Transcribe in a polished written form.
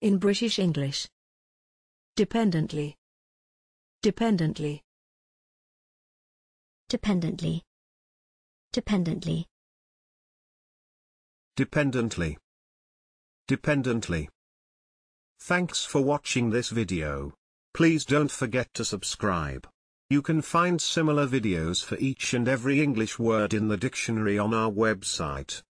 In British English. Dependently. Dependently. Dependently. Dependently. Dependently. Dependently. Thanks for watching this video. Please don't forget to subscribe. You can find similar videos for each and every English word in the dictionary on our website.